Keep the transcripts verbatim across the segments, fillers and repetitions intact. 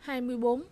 hai mươi bốn.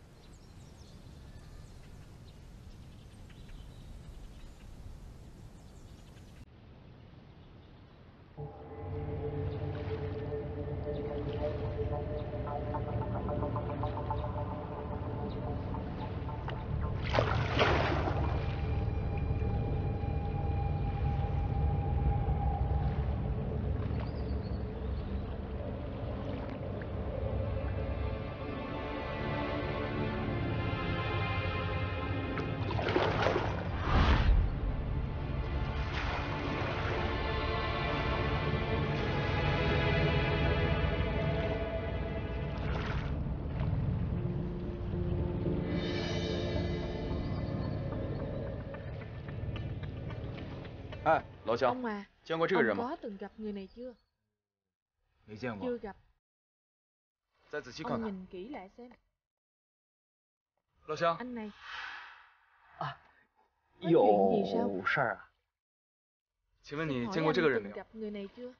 哎，老乡， Ông à, 见过这个人 ông 吗？ có từng gặp người này chưa? 没见过。 Chưa gặp. 再仔细看 Ông 看。 nhìn kỹ lại xem. 老乡， Anh này, 啊， có chuyện gì sao? 有事儿啊？ 请问 Xin 你 hỏi 见过 anh 这个人没 từng 有？ gặp người này chưa?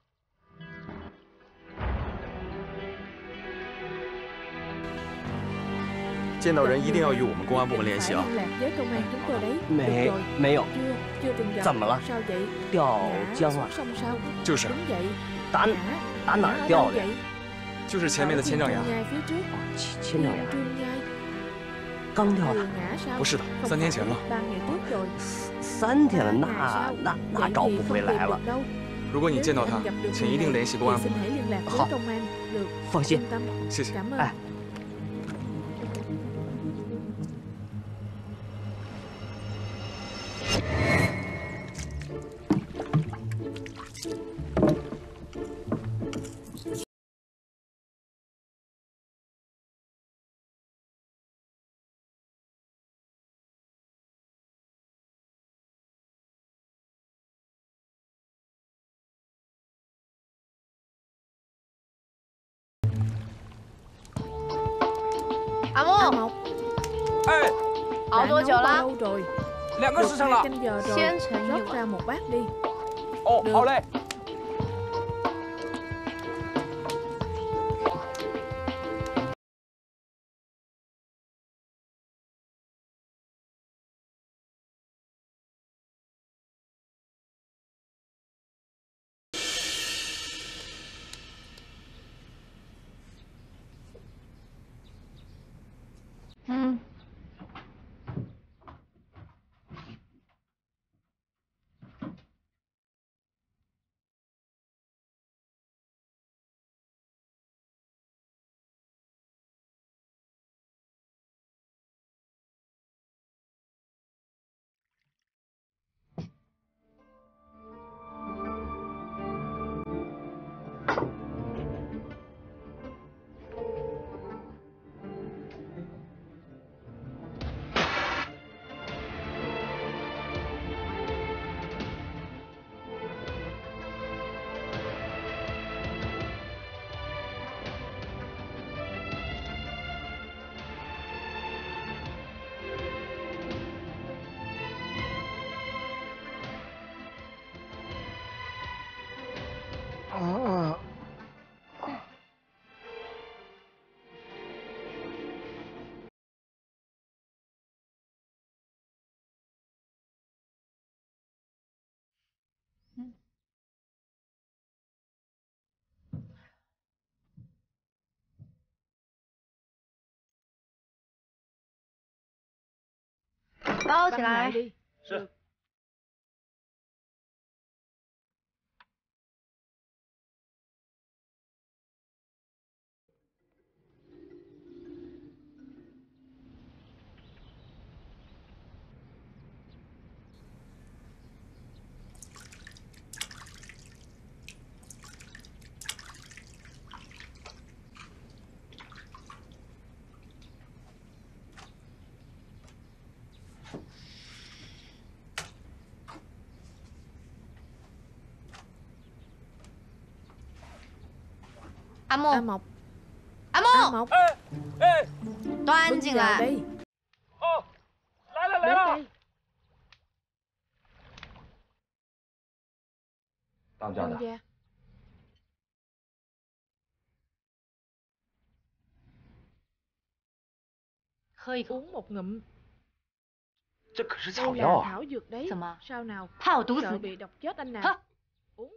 见到人一定要与我们公安部门联系啊！ Phải liên lạc với công an chúng tôi đấy. 没 Được rồi. 没有， Chưa, chưa từng gặp. 怎么了？ Sao vậy? 掉 Ngã 江 xuống 了？ sông sao? 就是 Đúng vậy. 打 Ngã, 打哪 ngã 儿 ở 掉 đâu 的呀？ vậy? 就是前面的千丈崖。 Ở Trường Nhai phía trước. 哦，千千丈 Thiên 崖 Trương Nhai. 刚掉 Vừa 的， ngã sao? 不是的， Không 三天 phải, 前了。 ba ngày trước rồi. 三天了， Ba 那 ngày sau. 那那 Vậy 找 thì 不 không 回 tìm 来了 được。đâu. 如果你 Nếu 见到 như 他 anh gặp được， 请 người 一定 này 联系公安 thì 部 xin。hãy liên lạc với 好 công an. Được. 放心 Yên。tâm. 谢谢。 Cảm ơn. 哎， 阿 A 木， Mộc, 哎， 熬 đã 多 nấu 久 bao 了？ lâu rồi? 两个 Được 时辰 hai 了。 canh giờ rồi. 先盛一 Rót 碗。 ra một bát đi. 哦， được 好嘞。 嗯。 啊， 包起 Băng 来。 lại đi. 是。 阿 A 木， Mộc, 阿 A 木， Mộc, 哎哎， 端 bưng 进 vào 来。 đây. 哦，来了来 Đến 了。 đây. 当家当的， gia. 喝一口。 Uống một ngụm. 这可是 Đây 草 là 药啊！ thảo dược đấy. 怎么？ Sao nào? 怕我毒死 Sợ 你？ bị độc chết anh nào? 喝。 Uống.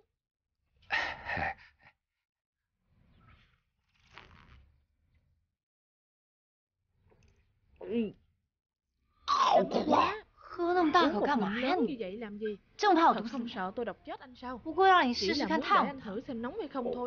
好苦啊！ 喝那么大 Uống 口 một 干 ngụm 嘛呀 lớn như 你？ vậy làm gì? 这么怕我 Thật 毒死 không 你？ sợ tôi độc chết anh sao? 不过让你 Chỉ 试试 là 看 muốn để 烫 anh 不烫。 thử xem nóng hay không thôi.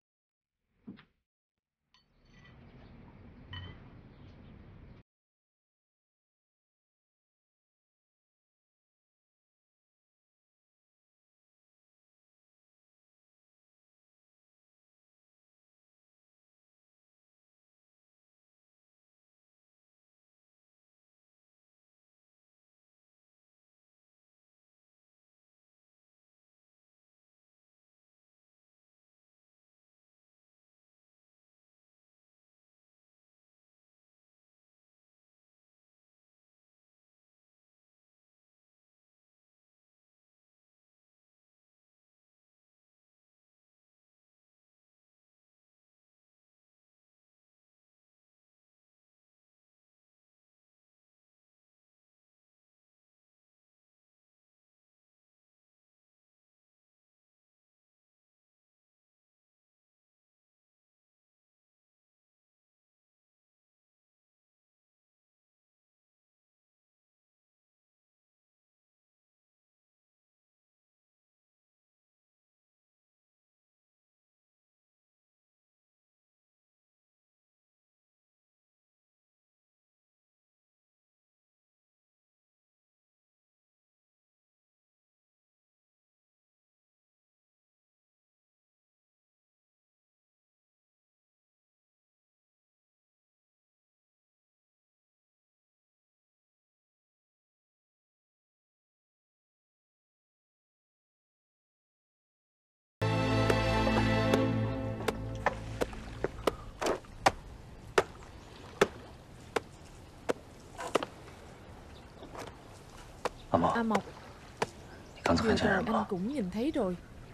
A Mộc, A Mộc, 你刚才 vừa 看见 rồi 人 anh 吗？ cũng nhìn thấy rồi.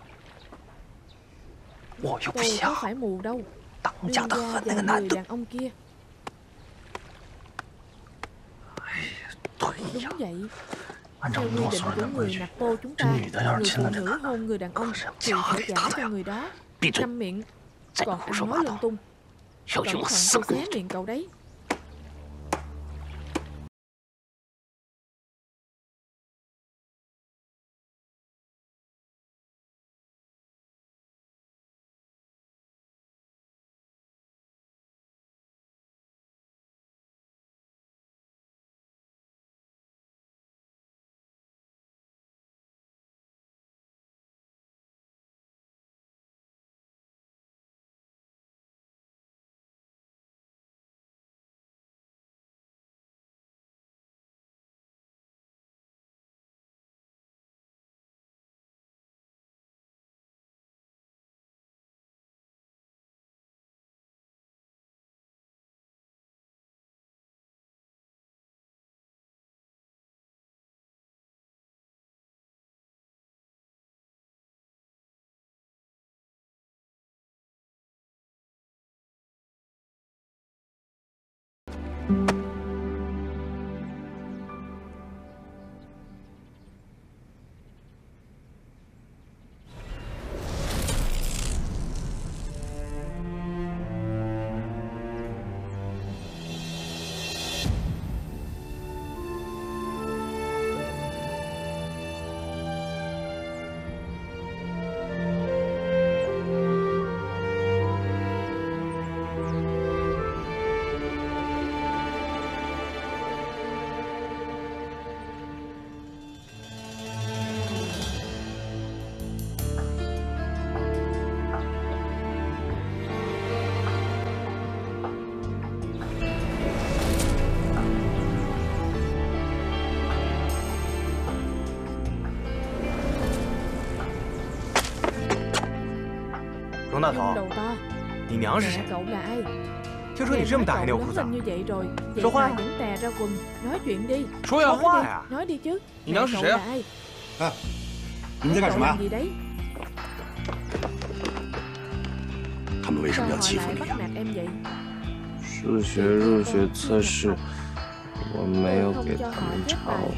我又不 Tôi 像 có phải mù đâu. 当 Đương 家的 gia 和那 và 个男 người 的。 đàn ông kia. 对 Đúng 呀， vậy. 按照 Theo 我 quy 们 định 所有 của 的规 người 矩， nạp tô chúng 这 ta, 女的要是 người 亲了 phụ 这 nữ 男的， hôn người đàn ông 是要 thì 家 phải 里 trả 打的 cho 呀！ người đó. 闭嘴！ Câm miệng, 再 còn 胡 ăn 说 nói 八 lung 道， tung. 小 Cẩn 心我 thận 撕 tôi 了 xé 你！ miệng cậu đấy. Rống大 Nhung 头， đầu to. 你娘是 Mẹ 谁？ cậu là ai? 听说你这么大还尿 Cậu 裤 lớn 子啊 lên？ như vậy rồi, vậy Số hoa mà à? vẫn tè ra quần. Nói chuyện đi. 说呀 Nói 话 đi, 呀！ nói đi chứ. 你 Mẹ 娘是 cậu 谁 là 啊？ ai? 哎，你们在干什 Cậu 么 làm 呀？ gì đấy? 他们为什 Sao 么要 họ 欺负 lại 你 bắt 呀？ nạt em vậy? 数学入学测试我没有 Tôi 给 không cho 他 họ 们 chép 抄 bài.。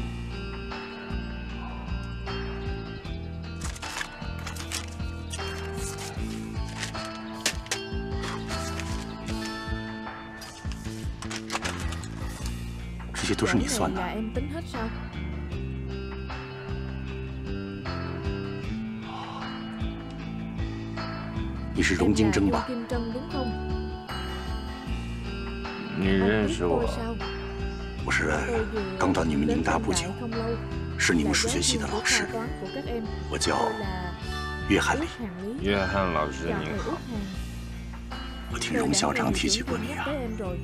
这些都是你 Giải 算 này 的 là。em tính hết sao? 你是 Em 荣金 là 珍 Dung 吧？ Kim Trân đúng không? 你 Anh 认 biết 识 tôi 我？ sao? 我是 Tôi vừa 刚到你们 đến 宁大 hiện 不久 tại，không lâu. 是你 Là 们数 giáo 学系 viên 的 của 老 khoa 师， toán của các em. 我叫 Tôi là 约翰 Út 里。 Hàng Lý. 约翰老师 Chào 您 thầy 好 Út，Hàng. 我听 Tôi 荣 đã 校 nghe 长 hiệu 提起 trưởng 过 Dung 你 nhắc 啊。 tới em rồi.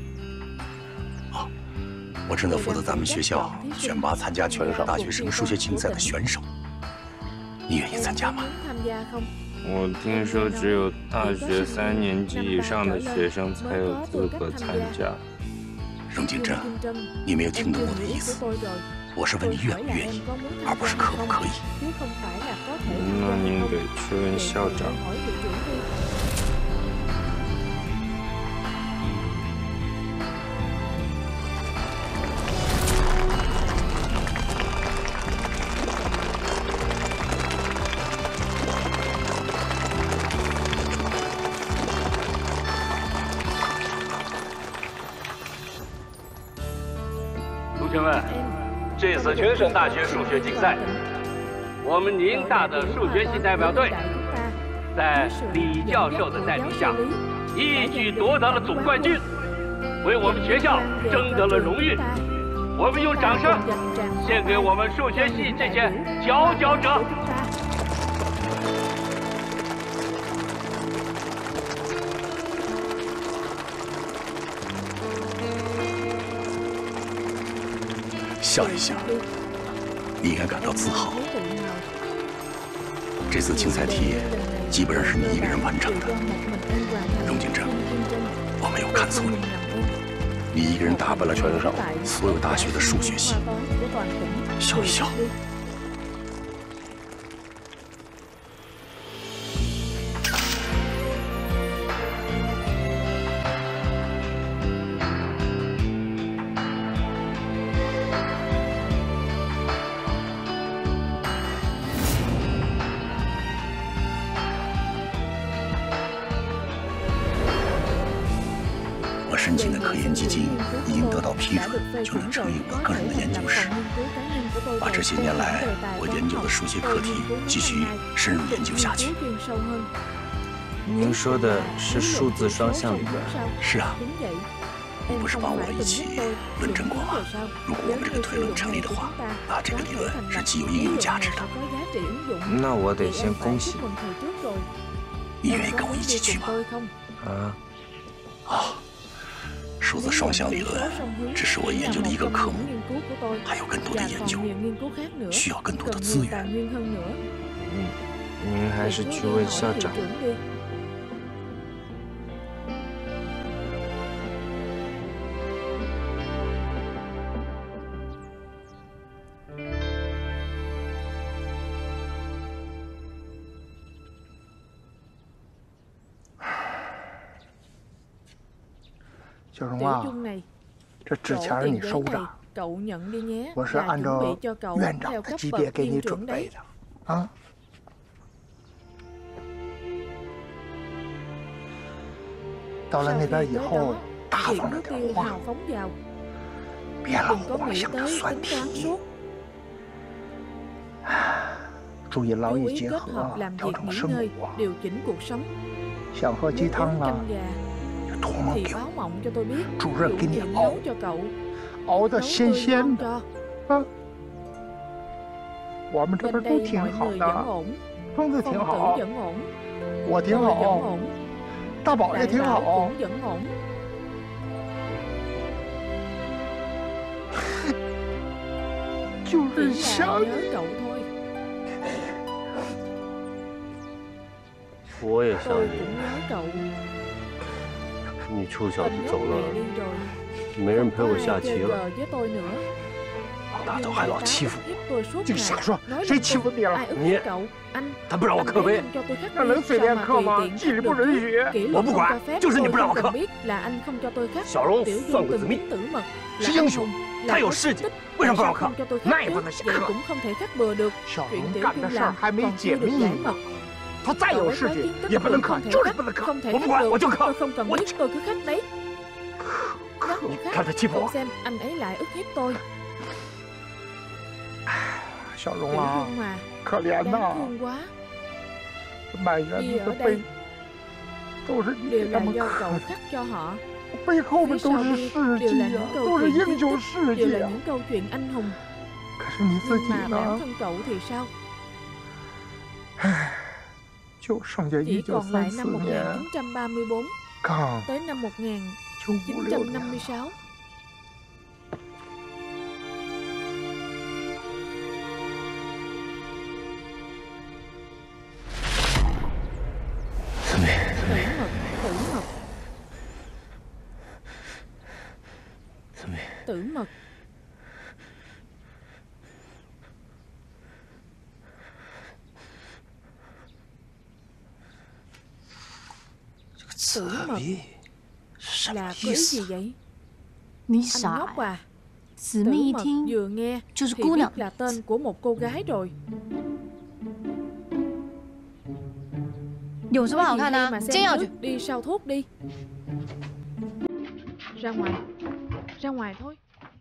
我正在负责咱们学校选拔参加全省大学生数学竞赛的选手，你愿意 Em 参加 có 吗？ muốn tham gia không? 我听说只有大学三年级以上的学生才有资格参加。 荣金 Dung 珍， Kim Trân, 你没有 em 听懂 chưa 我的 hiểu 意 ý 思， của tôi rồi. 我是问 Tôi 你愿 hỏi 不 là 愿 em 意， có muốn 而 tham 不是 gia 可 hay 不 không, 可以。 chứ không phải là có thể tham 那 gia hay 您 không. 得去问 Vậy 校 thì 长 em。hỏi hiệu trưởng đi. 同学们， Em 这次全省大学数学竞赛，我们宁大的数学系代表队在李教授的带领下，一举夺得了总冠军，为我们学校争得了荣誉。我们用掌声献给我们数学系这些佼佼者。 笑一笑，你应该感到自豪。 thấy tự hào. 这次竞赛题基本上是你一个人完成的， 荣金珍，我没有看错你，你一个人打败了全省所有大学的数学系，笑一笑。 我申请的科研基金已经得到批准，就能成立我个人的研究室，把这些年来我研究的数学课题继续深入研究下去。 您说的是数字双向理论？ 是啊，你不是帮我一起论证过吗？如果我们这个推论成立的话，那这个理论是极有应用价值的。 那我得先恭喜你。 你愿意跟我一起去吗？ 啊？ 啊。 数字双向理论只是我研究的一个科目，还有更多的研究，需要更多的资源。 嗯，您还是去问校长。 小荣啊，这纸钱儿你收着，我是按照院长的级别给你准备的，啊。到了那边以后，大方着点花，别老光想着算题。注意劳逸结合，调整生活。想喝鸡汤啊？ 托梦给我，主任给你熬，熬得鲜鲜的。啊，我们这边都挺好的，疯子挺好，我挺好，大宝也挺好。就是想你。 我也想你。 你臭小子走了，没人陪我下棋了。 王大头还老欺负我， tôi suốt ngày nói 谁欺负你了？ ai ức hiếp cậu? Anh 他不让我刻碑， cho tôi khắc 那能随便刻吗？纪律不允许。 kỷ 我 luật 不 không 管 cho，phép 就是你 tôi 不让我 không 刻 cần。biết là anh không cho tôi khắc. 小荣 Tiểu 算 Dung 过 từng 子密， biết tử mật 是 là 英 anh 雄 hùng,， 他 là 有 có 事 sự 迹 tích,， 为什么不 tại 让我 sao 刻 không？cho tôi 那 khắc 也不 đấy? 能瞎 Vậy 刻。 cũng không thể khắc bừa được. 小 Chuyện 荣 Tiểu 干 Dung 的事儿 làm 还没 còn 解 chưa được 密 giải 呢 mật.， 他再有 Cậu ấy 事 có 情 tin tức 也不能 tôi 刻， không thể 就是 khắc, 不能刻。 không thể 我不 khắc 管， được. 我就刻 Tôi。không cần 我 biết, tôi cứ khắc đấy. Nhắc một 看 khắc, 他欺负 cậu 我， xem anh ấy lại ức hiếp tôi. 小荣 Tiểu 啊， Dung mà, 可怜 đáng 呐， thương quá. 满园 Đi 子的 ở 碑 đây 都是你 đều 给他 là 们 do 刻 cậu 的， khắc cho họ. 背后面 Phía 都 sau 是 đi 事 đều 迹 là 啊， những câu 都是 chuyện 英 chiến 雄 tích, 事 đều 迹 là 啊。 những câu chuyện anh hùng. 可是你自 Nhưng 己 mà bản 呢？ thân cậu thì sao? 唉，就剩下 Chỉ 一九 còn lại 三 năm 四年， một nghìn chín trăm ba mươi tư 刚 tới năm một nghìn 就五 chín 六 trăm 年 năm mươi 了。 sáu. 子密， Tử mật, tử mật, 子密， tử mật. Tử mật là có ý gì vậy? 你 Anh 傻 ngốc 呀？ à? 姊 Tử 妹一 mật 听 vừa nghe 就是 thì 姑 biết 娘， là tên của một cô gái rồi. 有什么好看的 Mà 啊？ xem 真要去 trước,？đi sau thuốc đi. Ra ngoài, ra ngoài thôi.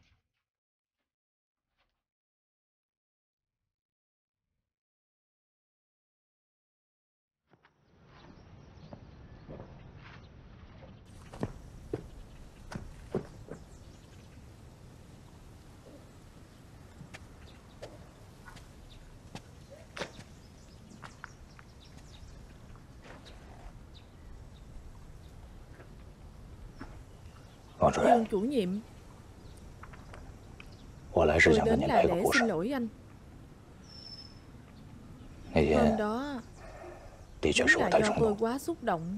Vương chủ任， Vương chủ nhiệm, 我来是 tôi 想跟 đến 您 là 赔个 để 不 xin 是。 lỗi anh. 那 Hôm 天 đó 的确 đúng 是我 là 太 do 冲 tôi 动， quá xúc động.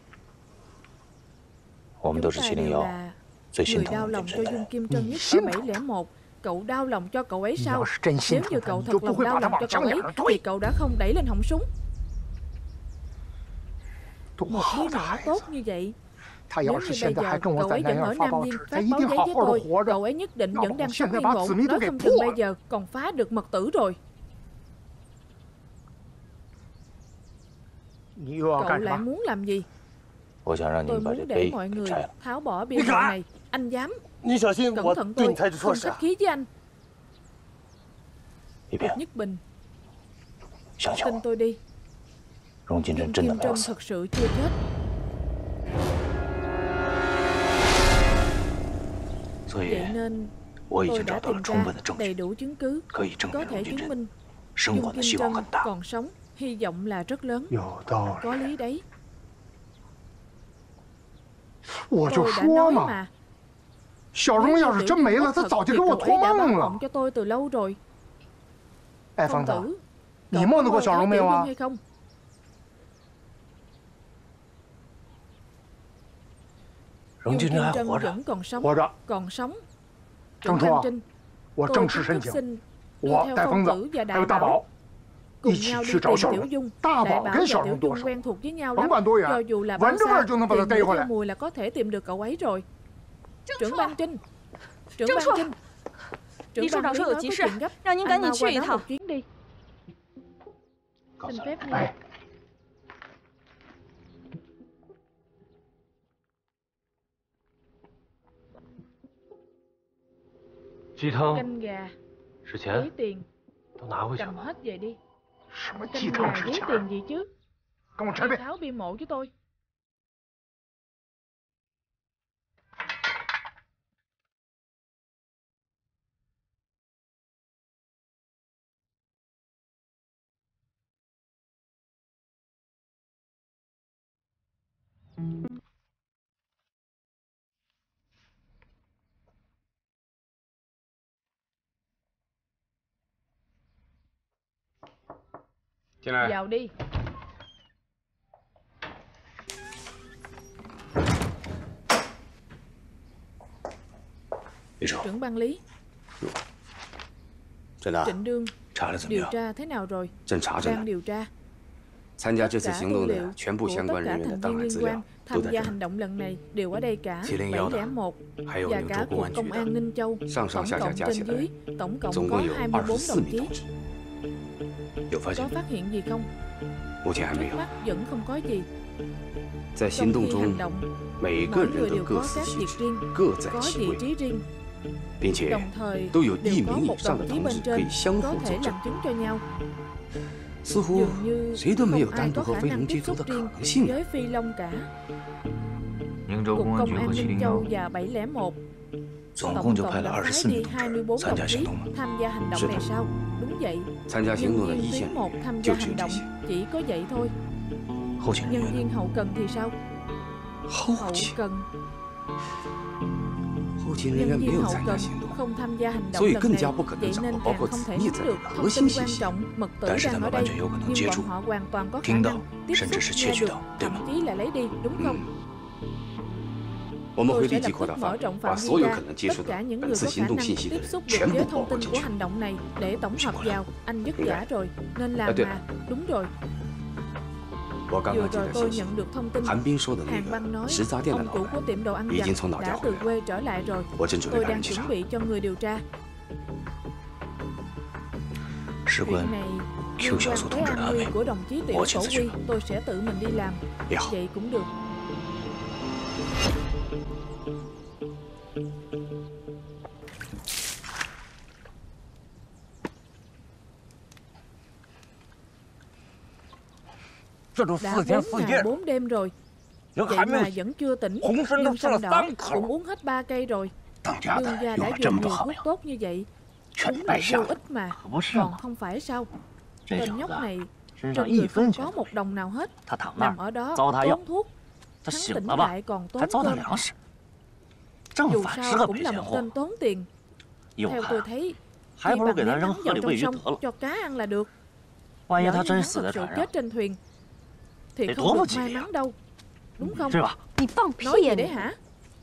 我们 Chúng 都是 ta 七零 đều 幺 là 最心 người 疼 đau 荣 lòng 金 cho 真的 Dung 人。 Kim Trân nhất ở 心 bảy 疼 không một. Cậu đau lòng cho cậu ấy 你 sao? 要是真心 Nếu 疼 như 他， cậu 你就 thật 不 lòng 会 đau 把他 lòng 往 cho 江 cậu 脸 ấy 上 thì 推。 cậu đã không đẩy lên họng súng. 多 Một 好 đứa 的 nhỏ 孩子！ tốt như vậy. 他 Nếu 要 như 是 bây 现在还 giờ 跟我 cậu 在 ấy 南 vẫn 阳 ở 发 Nam 报 Dinh 纸，他 phát 一 báo 定 giấy 好 với 好的 tôi, 活着 cậu。ấy nhất định 那 vẫn 我 đang 现 sống 在 yên 把 ổn. 子密 Nói 都给 không chừng 破 bây 了。 giờ còn phá được mật tử rồi. 你又要 Cậu 干什 lại 么？ muốn làm gì? 我想让 Tôi 您把这 muốn để 碑 mọi 给 người 拆了。 tháo bỏ bia rượu này. Anh dám? 你小心， Cẩn 我 thận 对 tôi, 你才是错 không 事 khách。khí với anh. 一平， Nhất Bình, 相信 tin 我， tôi đi. 荣金真 Dung 真的 Kim 没有 Trân 死。 thật sự chưa chết. 所以 Vậy nên 我已 tôi 经找 đã 到了 tìm 充 ra 分的证 đầy 据， đủ chứng cứ 可以证 có 明 thể 荣金 chứng 真 minh 生 Dung 活的 Kim 希望 Trân 很大。 còn sống, hy vọng là rất lớn. 有道理， Có lý đấy. 我就 Tôi đã 说 nói 嘛， mà. 小荣 Nếu 要 như 是 Tiểu 真 Dung 没了， có 他 thật 早就 thì 给我 cậu 托 ấy đã 梦 báo 了 mộng。cho tôi từ lâu rồi. 哎， Công 疯子， tử, 你 cậu 梦 có 到过 mơ 小 thấy 荣没 Tiểu 有 Dung 啊？ hay không? 荣 Dung 金 Kim 真还 Trân 活着， vẫn còn sống, 活着， còn sống. 郑 Trưởng 处 Ban 啊， Trinh, 我 tôi 正式 chính 申 thức 请， xin đưa 我 theo 带 Phong 疯子 Tử và 还 Đại 有大 Bảo 宝 cùng 一起 nhau 去 đi 找 tìm 小 Tiểu 荣。 Dung. 大 Đại 宝 Bảo 跟 và 小 Tiểu 荣多 Dung 熟， quen thuộc với nhau 甭 lắm. 管多远， Cho dù là 闻 bao 着味 xa 儿就能把 thì 他逮 ngửi 回 theo 来。 mùi là có thể tìm được cậu ấy rồi. Trưởng Ban Trinh, Trưởng Trương Ban Trụ. Trinh, Trưởng Lý Trụ Ban Đạo Lý Sư ở nói Chí có Sự, chuyện gấp. 让您赶 Anh 紧 mau 去 qua 一 đó 趟 một。chuyến đi. Xin phép nghe. 哎， 鸡汤 Canh gà, 是 giấy 钱， tiền, 都拿回去 cầm 了。 hết về đi. 什么鸡 Canh 汤 gà 之 giấy 前？ tiền gì chứ? 跟我拆 Đi 背。 tháo bia mộ với tôi. Tiến 来。 Vào đi. 李成， Trưởng Ban Lý, Trịnh Đương 查的怎么 điều 样？ tra thế nào rồi? 正查着 Đang 呢。 điều tra. 参加这次 Cả 行 tư 动 liệu 的全部 của 相 tất 关 cả 人员的 thành 档 viên 案 liên 资 quan 料都 tham 在 gia 这儿。 hành động lần này đều ở đây cả. 七零 bảy 幺 lẻ 的， một 还有 và 宁 cả 州公 của 安局 công an 的， Ninh Châu, 上上 tổng 下下 cộng 加 trên 起 dưới 来 tổng cộng 总 có 共有 hai mươi 二 bốn 十四 đồng 名 chí. 同志。有发现 Có 吗？ phát hiện gì không? 目前还没 Trước 有。 mắt vẫn không có gì. 在 Trong 行动 khi 中 hành，động, 每个 mỗi 人 người 都 đều 各 có 司 các 其 việc 职， riêng, 各在 có 其 vị 位， trí riêng, 并且 đồng thời 都有 đều 一 có 名以 một 上 đồng 的 chí 同 bên 志可以 trên 相 có 互 thể 佐证 làm。chứng cho nhau. 似乎 Dường như 谁都没有 không 单 ai 独 có 和 khả 飞 năng 龙 tiếp 接触 xúc 的可 riêng 能性。 với Phi Long cả. 宁州 Cục 公安 Công 局 an 和七 Ninh 零 Châu 幺 và bảy lẻ một 总 tổng 共就 cộng 派了 đã 二十 phái 四 đi 名同 hai mươi 志 bốn 参 đồng 加 chí 行动了。 tham gia hành động Sự này thật. sao? Đúng vậy. 参加行 Nhân 动的 viên 一线 tuyến 人 một 员 tham 就 gia 只有 hành 这 động 些。 chỉ có vậy thôi. 后勤人 Nhân 员呢？ viên hậu cần thì sao? 后 Hậu 勤， cần 后勤人员 nhân 没 viên 有 hậu 参加 cần 行动， không tham gia hành động 所以 lần 更 này, 加不可能 vậy 掌 nên 握包 càng 括 không 子 thể 密 nắm 在内 được 的 thông 核 tin 心信 quan 息。 trọng, mật tử 但是他 đang 们 ở 完 đây, 全有可能 nhưng 接 bọn 触、 họ hoàn toàn có khả 听到 năng，tiếp 甚至 xúc 是窃 nghe 取 được, 到，对 thậm 吗？ chí là lấy đi, đúng không? 我们 Tôi 会 sẽ 立即 lập 扩 tức 大范 mở 围， rộng 把 phạm 所 vi 有 ra, 可能接 tất 触到 cả những 本 người 次 có 行 khả 动 năng 信息的 tiếp 人 xúc được 全部 với 包 thông 括 tin 进 của 去。 hành động này để tổng hợp Xin lỗi. vào. Anh dứt Đúng giả rồi. rồi, nên À, làm được. mà. Đúng rồi. 我刚 Vừa 刚接 rồi 到 tôi 信息， nhận được thông tin, 韩冰说的那 Hàng 个 Băng nói 食杂店的 ông 老 chủ 板 của tiệm đồ ăn 已经 vặt 从老家 đã 回 từ 来了， quê trở lại rồi. 我正准备 Tôi 派 đang 人去查 chuẩn。bị cho người điều tra. 事关 Chuyện này Q liên 小 quan 组 tới 同志的 an 安 nguy 危， của đồng chí Tiểu 我 Tổ 亲自去 Quy, 办。 tôi sẽ tự mình đi làm. 也好， Vậy cũng được. 这都 Đã 四天 bốn 四 ngày 夜， bốn đêm rồi, 人 vậy 还没 mà 有 vẫn chưa tỉnh. 红参都 Nhưng 吃了 xanh đỏ 三口 cũng。uống hết ba cây rồi. 当家 Dương 的 gia 用 đã 了这 dùng 么多 nhiều 耗 thuốc 药， tốt như vậy, 全 đúng 白 là 瞎 vô 了。 ích mà. 可不是 Còn 嘛， không phải sao? 这 Tên 小 nhóc 子 này 身 trên 上一 người 分 không 钱 có 不 một đồng nào hết, 他躺那 nằm 儿 ở đó 糟蹋药 tốn，thuốc, 他 hắn 醒 tỉnh 了吧， lại còn 还 tốn 糟蹋 cơm. 粮食，正 Dù 反十 sao 个 cũng 赔 là 钱 một 货， tên tốn tiền. 有 Theo tôi 害， thấy 还 chi 不如 bằng 给他 ném 扔 hắn 河 vào 里 trong 喂鱼 sông 得了。 cho cá ăn là được. 万一 Lỡ 他 như 真 hắn 死在 thật sự 船上 chết，trên thuyền thì 得 không 多不 được 吉 may 利啊， mắn đâu, đúng không? 是吧？ 你放 Nói gì 屁 đấy 呀！ hả?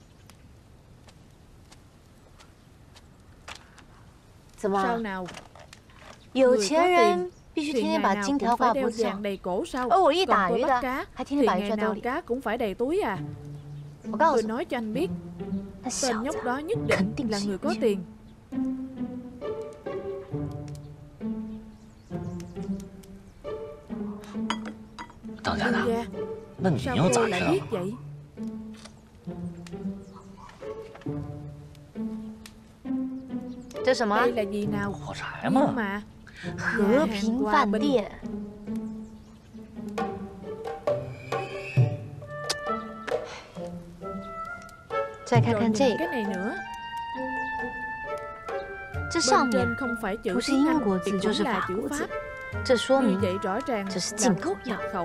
怎么 Sao？nào? 有 Người 钱 có 人 tiền 必须 thì 天天 ngày 把 nào 金 cũng 条 phải 挂 đeo 脖子 vàng 上， đầy cổ sao? 而我一 Còn 打 tôi 鱼 bắt 的 cá 还 thì 天天把鱼 ngày 揣兜 nào 里。 cá cũng phải đầy túi à? 我告 Tôi 诉你， nói cho anh biết, 那 tên 小 nhóc 子 đó nhất 肯 định 定 là 是 người 有 có 钱。 tiền. 当家 Dương 的， gia, 那你 sao 又 cô 咋 lại 知道 biết？vậy? 这什么？ Đây là gì nào? 火柴 Nhưng 嘛， mà 和 nhà 平 hàng hòa 饭 bình. 店。再看 Rồi 看 nhìn 这 cái 个， này nữa. 这上 Bên 面 trên không phải chữ 不是 tiếng 英 Anh 国 thì 字就 cũng 是 là 法 chữ 国字 Pháp.， 这说 Như 明 vậy rõ ràng 这是 là 进口 thuốc 药 nhập。khẩu.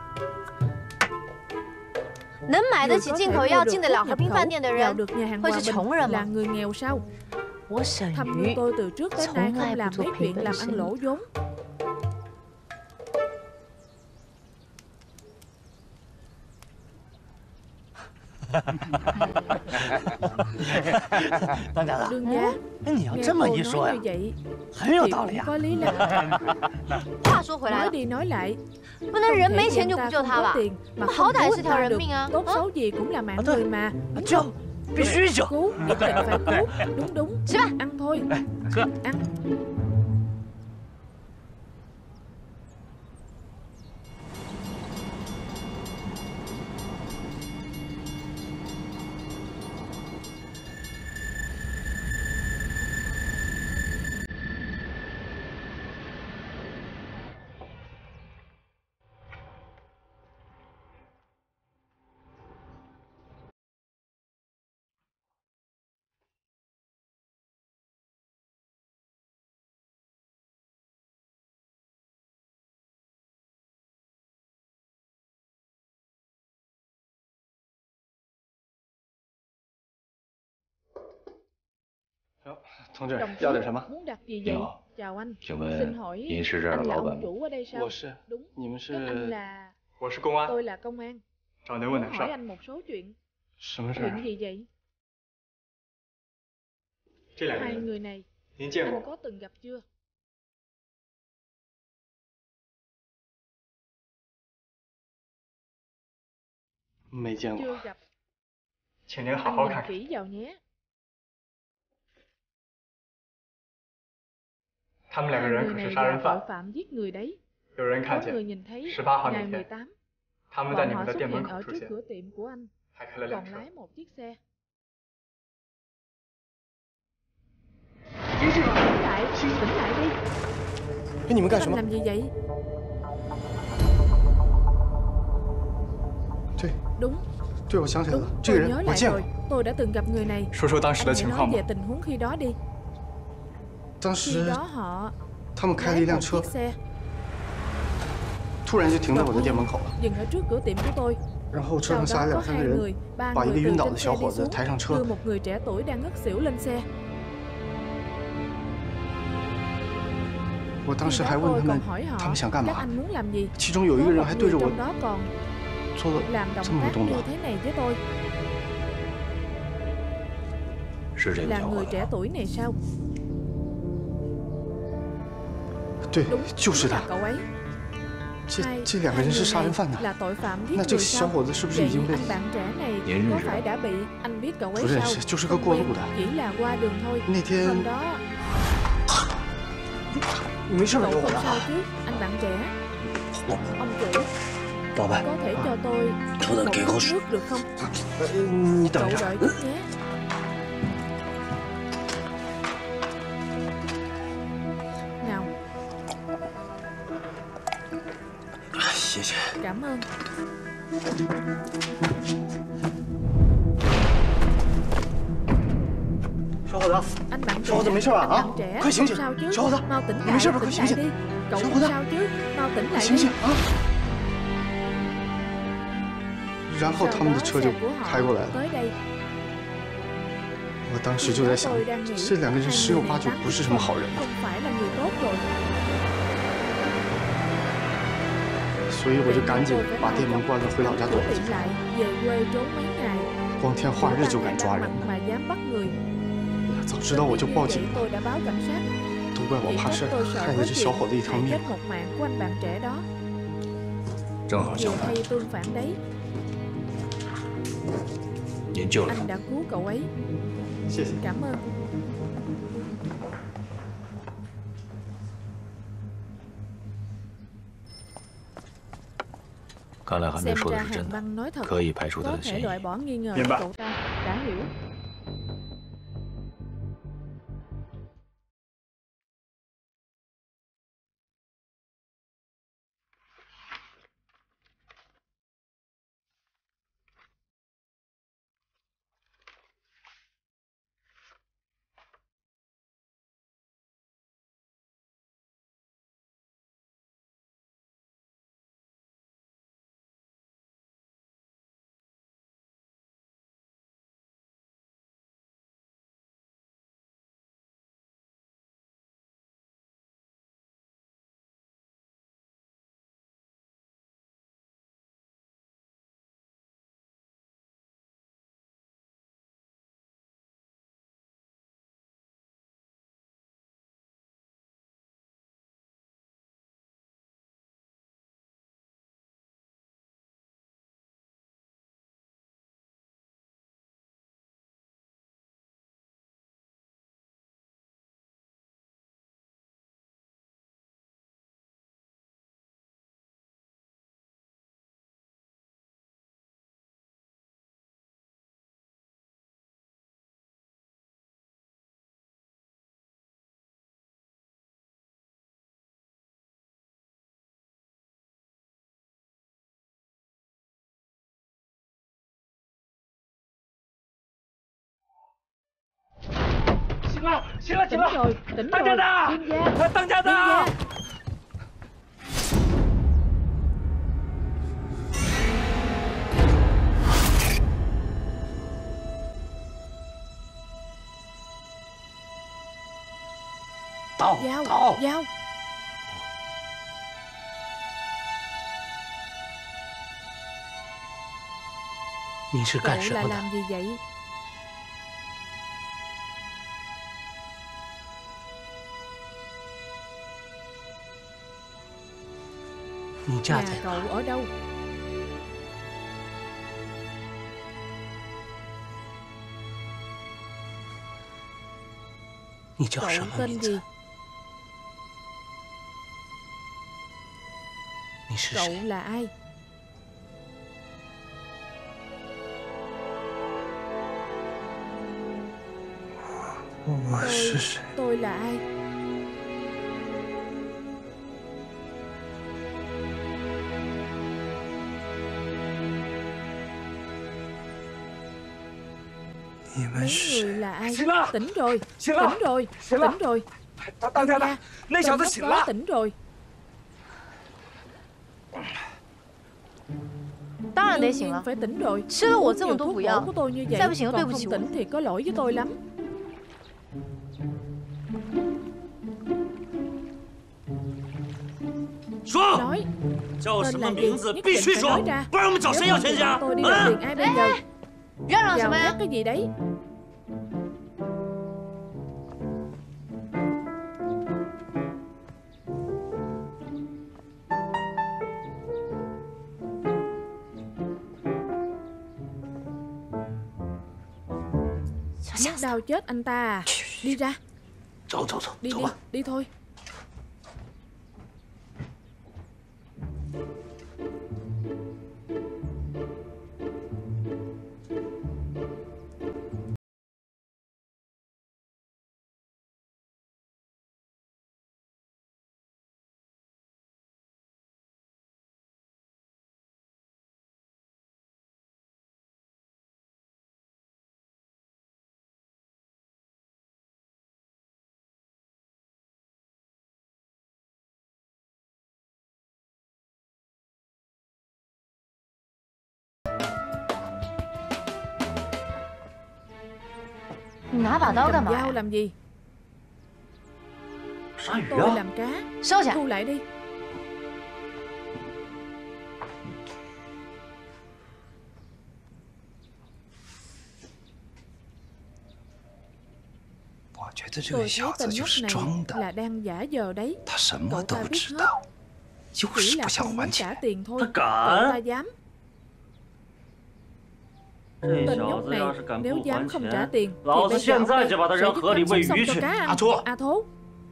能买得 Người 起 có 进 thể 口 mua 药、 được 进得 thuốc 了和 nhập 平 khẩu 饭店的 vào 人 được nhà hàng 会 hòa 是 bình 穷人 là 吗？ người nghèo sao? 我沈 Thâm như 鱼 tôi từ trước tới 从 nay 来 không 不 làm 做 mấy 赔 chuyện 本 làm 生 ăn 意。 lỗ vốn. "当家的， Đương gia, 你要 nghe 这么 cô 一说 nói 呀 như，vậy 很有 thì 道理 cũng 啊。 có lý lắm. 话说回来 Nói 了， đi nói lại, 不能 không 人 thể 没 vì 钱就 anh 不 ta 救 không 他 có 吧？ tiền mà 那 không 好歹 cứu 是 anh 条 ta 人 được. 命啊！ Tốt 啊， xấu gì cũng là mạng thôi. người mà. 救，必须救！ Cứu, nhất định phải cứu. Đúng đúng. 吃吧。 Ăn thôi. 喝。 Ăn. Đó, 同志 Đồng 要 chí 点什么？ muốn đặt gì 你 vậy? 好， Chào anh. 请 Xin 问 hỏi 您是这儿 anh 的 là 老 ông 板吗？ chủ ở đây sao? 我是。 Đúng. 你们 Các anh 是？ là... 我是公安。 Tôi là công an. 找您问 Muốn 点事 hỏi 儿。 anh một số chuyện. 什么事 Chuyện 儿？ gì vậy? 这两个 Hai 人， người này 您见 anh 过？ có từng gặp chưa? 没见过， Chưa gặp. 请您好好 Anh 看 nhìn 看。 kỹ vào nhé. 他们两个 Hai 人 người 可是 này 杀 là 人 tội 犯， phạm giết người đấy. 有人 Có 看 người 见 nhìn thấy 十八号那 ngày 天， mười tám, 他们在 bọn 你 họ 们的 xuất 店门 hiện 口 ở 出 trước 现， cửa tiệm của anh, 还开了辆 còn 车。 lái một chiếc xe. 醒醒！ Tỉnh lại, tỉnh lại đi. 哎，你们干 Các 什 anh 么？ làm gì vậy? 对， Đúng, 对，我想起来 đúng, 了，这个 tôi 人 nhớ 我 lại 见过 rồi,。tôi đã từng gặp người này. 说说当时 Anh 的 hãy 情 nói 况吧 về。tình huống khi đó đi. 当 Khi 时 đó họ 他们开了 lái 一辆 một 车 chiếc，xe 突然就停在我的店门口了， dừng ở trước cửa tiệm của tôi. 然后车 Sau 上下 đó 来 có 两三个 hai 人， người, ba 把一个 người 晕 từ 倒 trên 的小 xe 伙 đi 子 xuống, 抬上 đưa 车， một người trẻ tuổi đang ngất xỉu lên xe. 我当 Khi 时 đó 还问 tôi 他 còn 们 hỏi 他 họ 们想干 các 嘛， anh muốn làm gì. 其中有一 Có 个人 một 还对 người 着我 trong đó còn 做了 làm động 这么个 tác 动 như 作， thế này với tôi. 是这个 Là 小伙 người 子 trẻ tuổi này sao? 对 Đúng,， 就是 chính 他 là。cậu ấy. 这 Hai, 这两个 hai 人是 người 杀人 này 犯呐， là tội phạm giết 那这 người 小 sao? 伙子是不是 Vậy 已经被 anh bạn trẻ này Nhìn có rồi. phải đã bị anh biết cậu ấy 不认 sao? 识，就是个 Không 过 quen, 路的。 chỉ là qua đường thôi. 那天 Hôm đó 你没事吧？ cậu 有我 không 的 sao 啊。 chứ, anh bạn trẻ. Ông chủ, 老板， có thể cho tôi 稍等， một 给口 cốc 水。 nước được không? 呃，你等 Cậu 一下。 đợi chút nhé. Nào, 谢谢。 cảm ơn. 小伙子， Anh bạn trẻ, 小伙子没事吧？ anh 啊 bạn，trẻ, 快醒 không 醒！ sao chứ? 小伙子， Mau tỉnh 你没 lại, 事吧？快 tỉnh 醒 lại 醒！ đi. Cậu 小伙 không 子， sao chứ? Mau tỉnh 快 lại 醒 đi. 醒啊！然后 Sau 他们的 đó 车就 xe của họ 开过来了， tới đây. 我当时 Khi 就 đó 在想， tôi đang nghĩ 这两个人 hai 十有 người 八 này 九 tám 不是 chín 什么 phần 好人， không phải là người tốt rồi. 所以我就赶紧 Tôi phải 把 mau 店门 chóng 关了，回老家 đóng 躲 cửa 了几 tiệm 天。 lại, về quê trốn mấy ngày. 光天化日就敢抓人 mà dám bắt người. 早知道我就报警 Vì 了， tôi đã báo cảnh sát. 都怪我 Chỉ 怕 trách 事儿， tôi sợ 害 có 了这小 chuyện 伙子一条 hại 命 chết。một mạng của anh bạn trẻ đó. 正好 Vừa 相反， hay tương phản đấy, 您救了 anh 他， đã cứu cậu ấy. 谢谢。 Cảm ơn. 看来韩队 Xem 说的 ra 是真 Hàng 的， Băng nói thật, 可以排除他 có 的 thể 嫌疑。 loại bỏ nghi ngờ Miền của Bắc. cậu ta. Đã hiểu. Xin lỗi, xin lỗi, Tỉnh rồi, tỉnh Tăng rồi. Gia Gia. Chuyên gia. Tăng Gia Chuyên gia. Gia. 刀 Dao, 刀， dao. 你是 Cậu 干什 là 么的？ làm gì vậy? 你家 Nhà 在哪？ cậu ở đâu? 你叫 Cậu 什么 tên 名 gì? 字？你是 Cậu 谁？ là ai? 我 Tôi, 是谁？ tôi là ai? 你们 Mấy 是 người là ai? 醒了， Tỉnh rồi, 醒了， tỉnh rồi, 醒了 tỉnh rồi. 大当家的 Gia, 那小 tên 子 ngốc 醒 đó 了。 tỉnh rồi. 当然得 Đương 醒 nhiên 了。 phải tỉnh rồi. 吃了我 Uống 这 nhiều 么多 thuốc 补 bổ 药 của，tôi như vậy, 再不行就对 còn 不 không 起我。 tỉnh thì có lỗi với tôi lắm. Nói 叫什 tên 么 là 名 gì 字 nhất 必 định 须 phải 说 nói，ra. 不然我们找 Nếu 谁要 không 钱 thì 去？ tôi đi 啊 gặp！tiền ai bây giờ? 嚷嚷什 Gào 么 nhắc 呀？ cái gì đấy? Muốn đau chết anh ta à? Đi ra. 走走走， Đi 走 đi, 吧。 đi thôi. Anh 拿把刀干 cầm 嘛 dao 呀？ làm gì? 鲨鱼 Tôi 啊！ làm cá. 收起来！ Thu lại đi. 我觉得这 Tôi 个 thấy 小子 tên 就 nhóc 是 này 装的， là đang giả vờ đấy. 他什么 Cậu 都 ta biết 知 hết, 道，就 chỉ 是 là 不想 không 还 muốn trả 钱。 tiền thôi. 他 Cậu ta 敢！ dám. 这 Tên 小 nhóc 子要 này 是敢 nếu 不 dám 还 không trả 钱， tiền thì 老子 bây giờ 现 ông 在 đây 就把他 sẽ 扔 giúp 河里 hắn 喂 sống 鱼 sông 去 cho cá。 阿 ăn. 图， À Thố.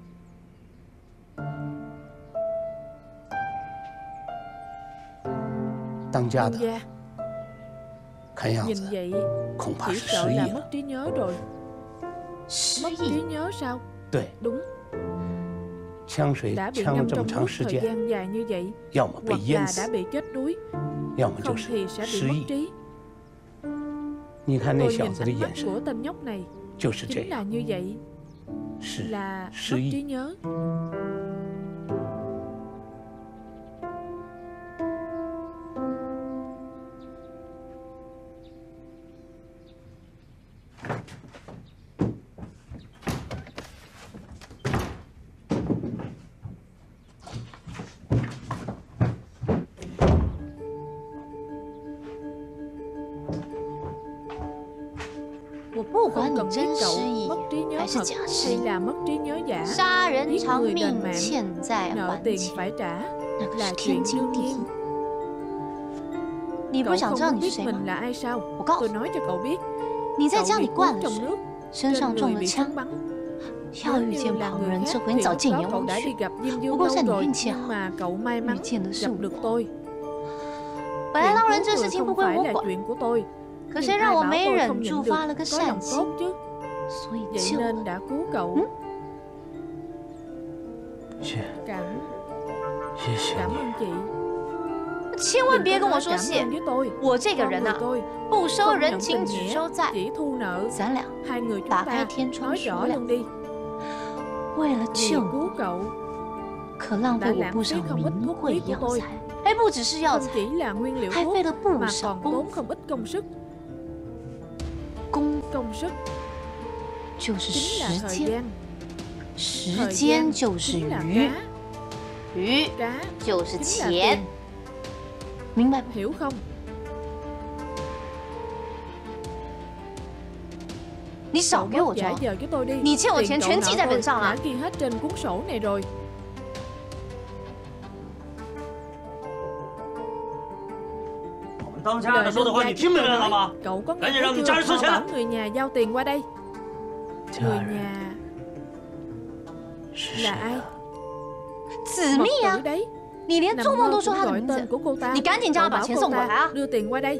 "当家 Đương 的 gia 看样 nhìn 子 vậy 恐怕 chỉ 是 sợ 失忆 là 了。 mất trí nhớ rồi. 失 Mất trí 忆？ nhớ sao? 对， Đúng, 枪水 đã bị 呛了 ngâm 这么 trong 长 nước 时 thời 间， gian dài như vậy, 要么被 hoặc 淹 là 死 đã，bị chết đuối, 要么就 không 是 thì sẽ 失 bị mất 忆。 trí. 你看那 Tôi 小 nhìn 子的 ánh 眼 mắt 神 của tên nhóc này 就是这 chính là 样， như vậy, 是 là 失 mất 忆 trí。nhớ. Tôi 不管 Không 你 cần biết 真 cậu 失忆 mất trí nhớ 还是 thật 假失 hay 忆， là mất trí nhớ giả, 杀人 giết 偿 người đền 命， mạng, 欠债 nợ 还 tiền 钱， phải trả 那个 là 是 chuyện 天经 đương 地 nhiên. 义。你不 Cậu 是想 không 知道 muốn 你是 biết 谁吗？ mình là ai sao? 我告 Tôi 诉你， nói cho cậu biết. 你在 Cậu 家 bị 里 cuốn 灌了 trong 水， nước, 身 trên 上中 người 了 bị 枪 súng，bắn. 要 Nếu 遇 như 见 là 旁 người 人， khác 这回 thì 你早 lúc 进 đó 言 cậu 无 đã 许 đi。gặp Diêm 不 Dương 过 lâu 算你 rồi, 运气 nhưng 好， mà cậu may 遇 mắn 见的是 gặp 我。 được tôi. 本来 Chuyện 捞 cứu 人这 người 事情不 không 归 phải 我 là 管， chuyện của tôi, 可 nhưng 谁 ai 让我 bảo 没 tôi 忍 không 住 nhận 发了 được 个 có 善 lòng 心， tốt chứ, 所以 vậy 救 nên 我。 đã cứu cậu. 谢 Cảm 谢谢 cảm 你。 ơn chị. 千万 Đừng 别 có 跟我 nói 说 cảm 谢 ơn，với tôi. 我这个 Con 人 người 呐， tôi 不收 không 人 nhận 情， tình 只 nghĩa, 收债。 chỉ thu nợ. 咱俩 Hai người chúng 打开 ta 天窗 nói 说 rõ 亮， luôn đi. 为了 Vì 救你， cứu cậu 可浪费 đã 我 lãng 不 phí 少 không ít 名 thuốc 贵 quý của 药 tôi, 材，还不只是药 không 材， chỉ là nguyên liệu 还 thuốc 费了不 mà 少 còn 功 tốn 夫。 không ít công sức. 功 Công sức 就是 chính là 时 thời 间， gian, 时 thời 间 gian 就是 chính là 鱼， cá, 鱼 cá 就是 chính là 钱 tiền.， 明白吗？ hiểu không? 你少 Cậu 给我 bớt giả 装， vờ với tôi đi. 你欠我 Tiền 钱 cậu 全 nợ 记在 tôi 本上 đã 了。 ghi hết trên cuốn sổ này rồi. 我们当家的说的话你听明白了吗？ Cậu có 赶 nghe 紧让你 chưa? 家人收 Mau 钱 bảo người nhà giao tiền qua đây. 家 Người 人， nhà Là ai? 子密啊！ đấy. 你连做梦都说他的名 tên của cô 字， ta. 你赶紧叫他把钱送过来啊！ Đưa tiền qua đây.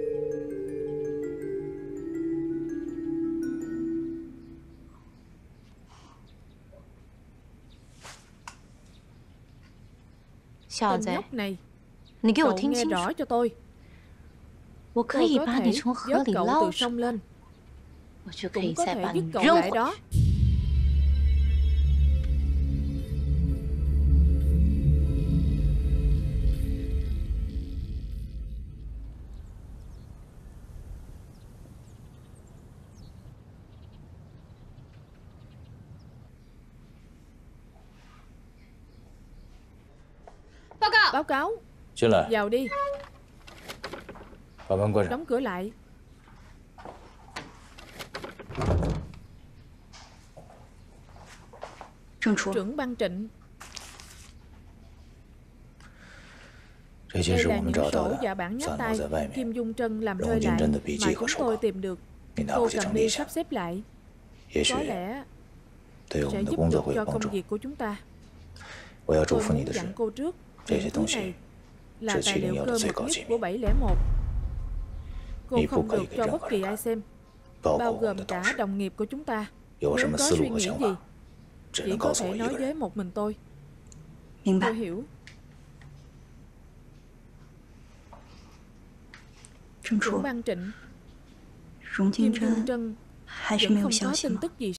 小 Tên 子， nhóc này, 你给我 cậu 听 nghe 清楚， rõ cho tôi. 我可 Tôi 以 có 把 thể 你从河 vớt 里 cậu 捞 từ 上， sông lên, 我就可以 cũng có 再 thể 把 giúp 你 cậu 扔 lại 回 đó. 去。 Báo cáo. Báo cáo. 进来， Vào đi. 把门关上。 Đóng cửa lại. 郑处， Trưởng ban Trịnh. 这些 Đây 是 là 我们 những 找到 sổ 的， và bản nháp 散 tay 落在外面。 Kim Dung Trân làm Rồng rơi Kim lại Trân 的笔记 mà 和 chúng 手 tôi 稿， tìm được. 你拿 Cô 回去 cầm 整理 đi 一下 sắp，xếp lại. 也许 Có lẽ 对我 sẽ 们的 giúp 工作 được 会有 cho 帮助 công。việc của chúng ta. 我要 Tôi 嘱咐你 muốn 的是， dặn cô trước, 这 những 些 thứ 东西 này là 是 tài 七零 liệu 幺 cơ 的最 mật 高 nhất 机 của 密， bảy không một. Cô 你不 không 可以 được 给 cho 任 bất 何 kỳ 人 ai 看， xem, 包括 bao 我们 gồm 的董 cả 事。 đồng nghiệp của chúng ta. 有什 Nếu 么 có 思 suy 路和 nghĩ 想 gì, 法，只 chỉ 能 có 告诉 thể 我一 nói 个 với 人。 một mình tôi. 明白 Tôi。hiểu. 郑 Trưởng 处， ban Trịnh, 荣金 Kim Dung 珍 Trân 还是 vẫn 没有 không 消 có 息 tin 吗？ tức gì.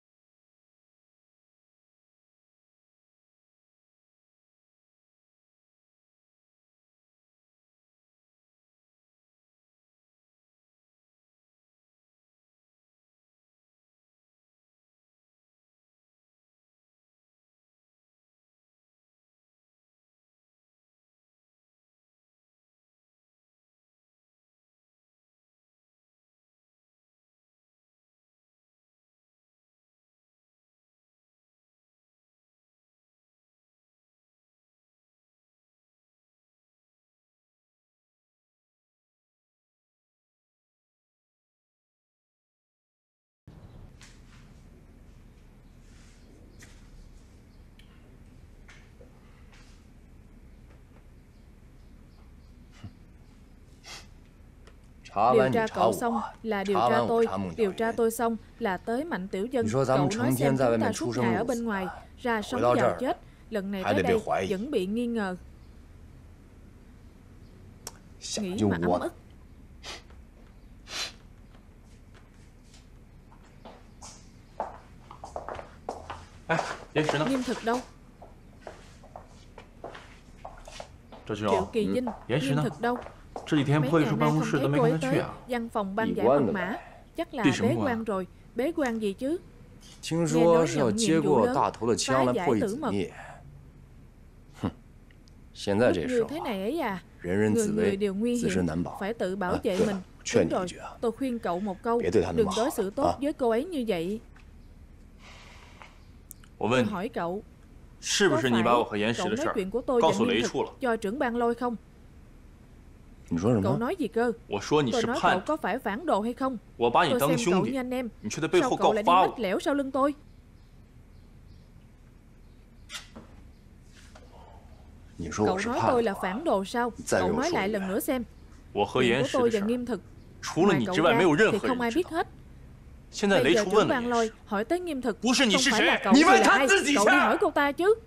Điều tra cậu xong là điều tra tôi, điều tra tôi xong là tới Mạnh Tiểu Dân. Cậu nói xem chúng ta suốt ngày ở bên ngoài, ra sống vào chết, lần này tới đây vẫn bị nghi ngờ. Nghĩ mà ấm ức. Nghiêm Thực đâu? Triệu Kỳ Vinh, Nghiêm Thực đâu? Mấy ngày nay không thấy cô ấy tới văn phòng ban giải mật mã. Chắc là bế quan rồi. Bế quan gì chứ? 听说是要接过大头的枪来破译子密。哼，现在这时候， thế này ấy à? 人人自 Người 危， người đều nguy 自 hiểm, 身难保。 phải tự bảo vệ mình. 劝 Đúng 你一 rồi, 句啊， tôi khuyên cậu một câu, 别对他那 đừng 么 đối 好 xử tốt 啊！ với cô ấy như vậy. 我 Tôi 问你， hỏi cậu, 是不 có 是你 phải 把我和岩石 cậu 的 nói 事 chuyện của 儿 tôi 告 và 诉 Nghiêm 雷 Thực 处了？ cho trưởng ban Lôi không? 你说什 Cậu 么？ nói gì cơ? 我说你 Tôi 是 nói 叛 cậu 徒， có phải phản đồ hay không? 我把你 Tôi 当 xem 兄 cậu 弟 như anh em, 你却在背 sao 后 cậu 告 lại đi 发 mách 我。 lẻo sau lưng tôi? Cậu nói tôi là phản đồ sao? Cậu nói lại lần nữa xem. 我和 Chuyện 岩 của 石 tôi 的 và 事儿， Nghiêm Thực, 除了 ngoài 你 cậu 之外， ra 没有任 thì 何 không 人 ai 知 biết 道。 hết. 现在 Bây 雷 giờ 处 trưởng 问 ban 你， Lôi hỏi tới Nghiêm Thực, 不是你 không 是 phải 谁 là？ cậu 你 thì 问 là 他 ai? 自己 Cậu 去 đi。hỏi cô ta chứ.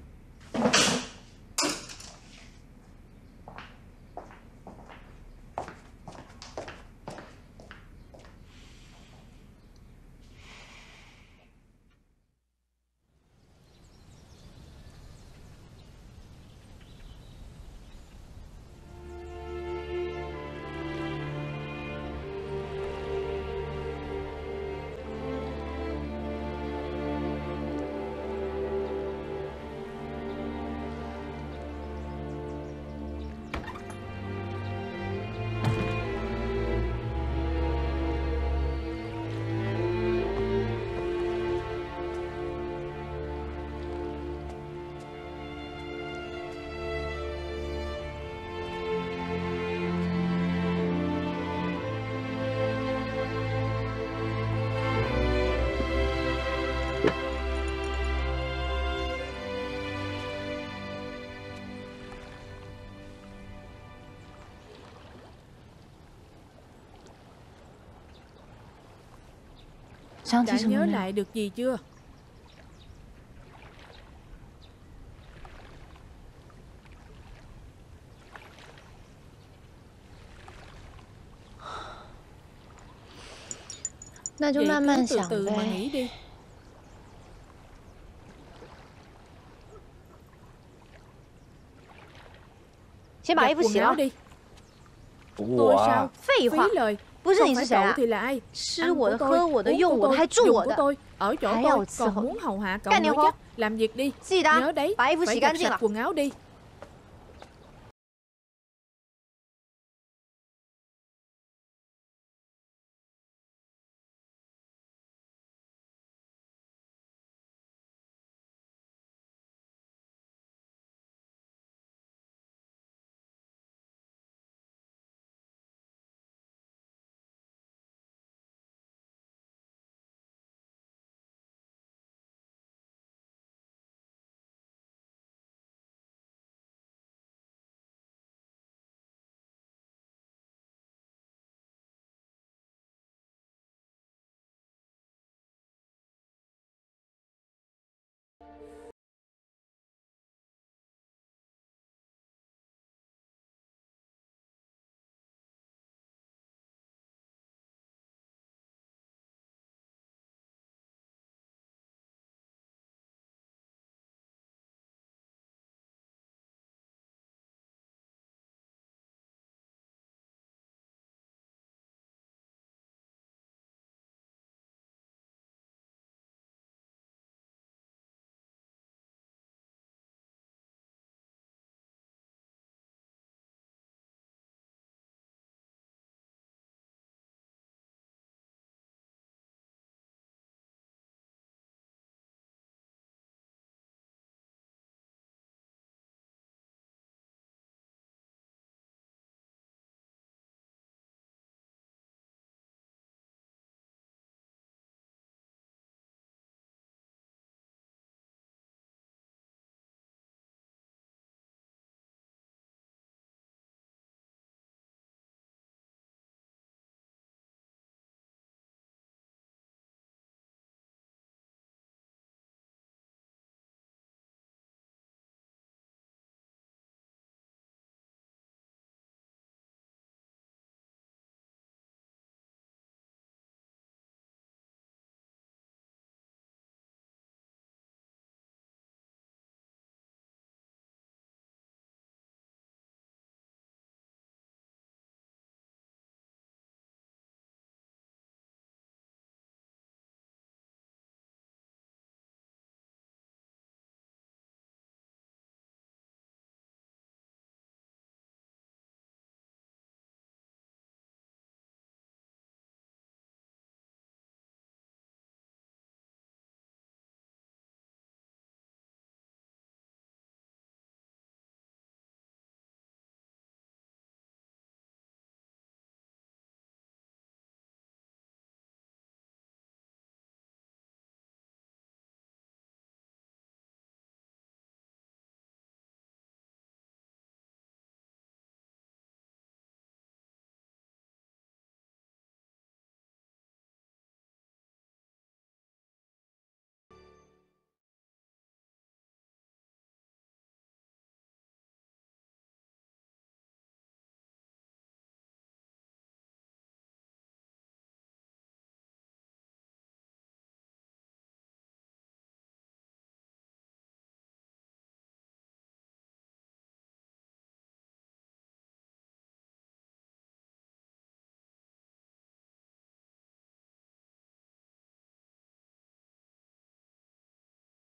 Đã nhớ lại được gì chưa? Vậy cứ từ từ mà nghĩ đi. 先把衣服洗了。 đi. 不 Tôi 我 sao? 废话， Phí lời. 不是 Không 你 phải 是谁 cậu 啊？ thì là ai? 吃 Ăn 我 của 的， tôi, 喝我的， uống 用 của 我的， tôi, 还住 dùng 我 của 的， tôi, ở chỗ 还要 tôi, 伺 còn 候 muốn hầu hạ cậu 干 nữa 点活 chứ. Làm việc đi. 记得 Nhớ đấy, 把衣服 phải 洗 giặt 干净 sạch 了。 quần áo đi.